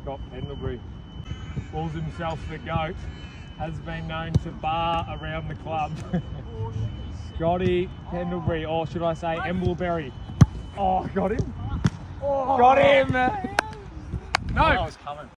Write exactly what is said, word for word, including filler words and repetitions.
Scott Pendlebury calls himself the GOAT, has been known to bar around the club. Jordy Pendlebury, or should I say Embleberry. Oh, got him. Oh, got him. No. I was coming.